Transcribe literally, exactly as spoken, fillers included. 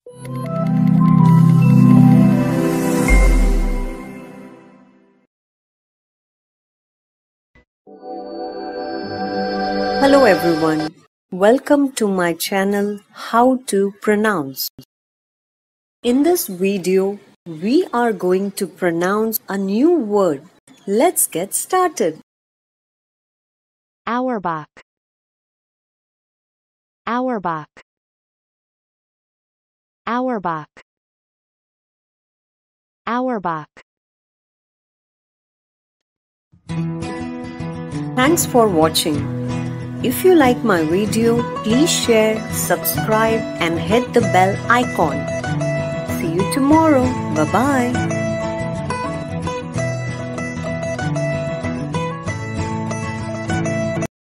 Hello everyone, welcome to my channel How to Pronounce. In this video, we are going to pronounce a new word. Let's get started. Auerbach. Auerbach. Auerbach. Auerbach. Thanks for watching. If you like my video, please share, subscribe and hit the bell icon. See you tomorrow. Bye-bye.